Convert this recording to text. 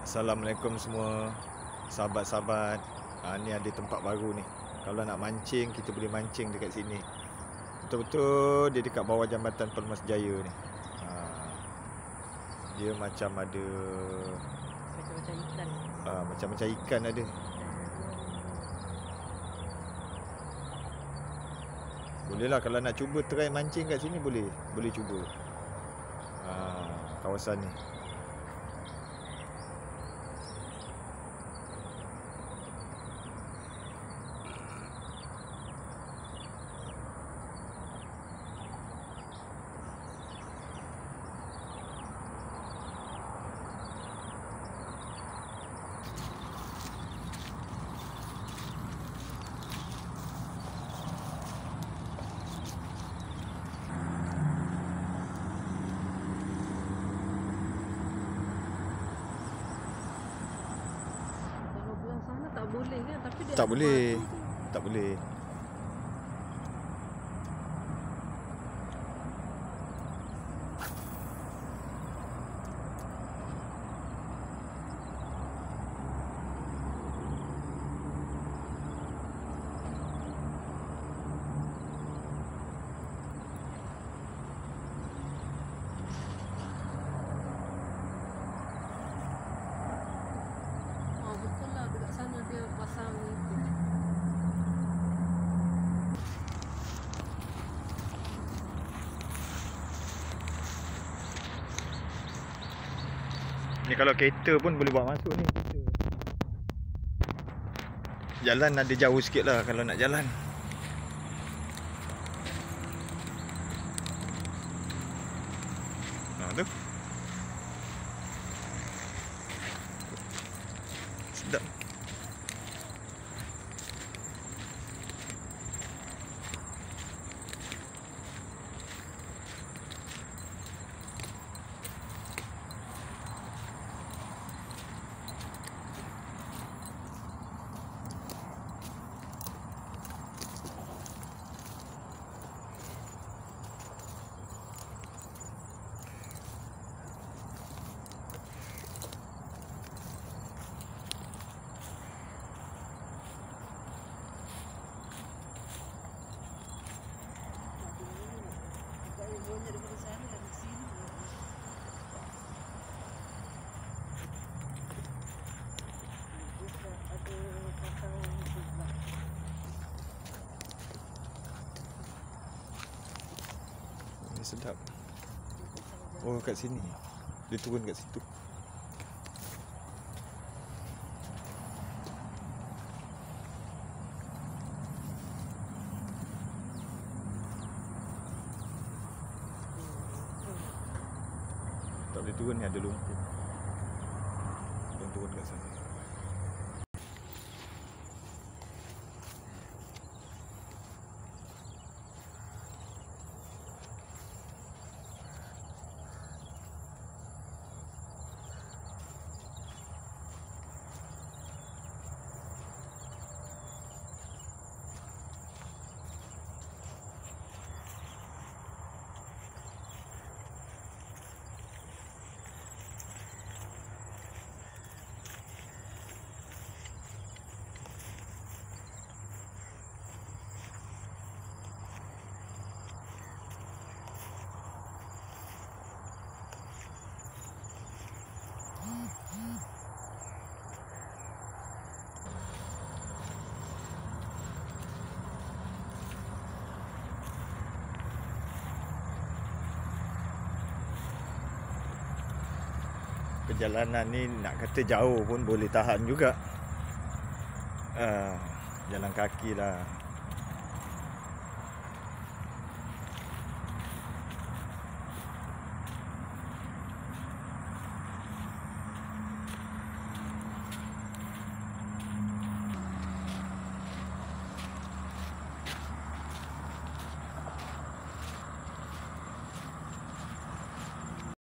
Assalamualaikum semua sahabat-sahabat. Ni ada tempat baru ni. Kalau nak mancing, kita boleh mancing dekat sini. Betul-betul dia dekat bawah jambatan Permas Jaya ni. Dia macam ada macam-macam ikan. Macam-macam ikan ada. Boleh lah kalau nak cuba try mancing kat sini, boleh cuba. Kawasan ni. Boleh kan, tapi dia tak boleh. Dia pasang itu. Ni kalau kereta pun boleh bawa masuk ni. Jalan ada jauh sikit lah kalau nak jalan. Tu sedap. Ini sedap. Oh, kat sini. Dia turun kat situ. Tak boleh turun ni, ada lumpur. Turun kat sana. Perjalanan ni nak kata jauh pun boleh tahan juga. Jalan kaki lah.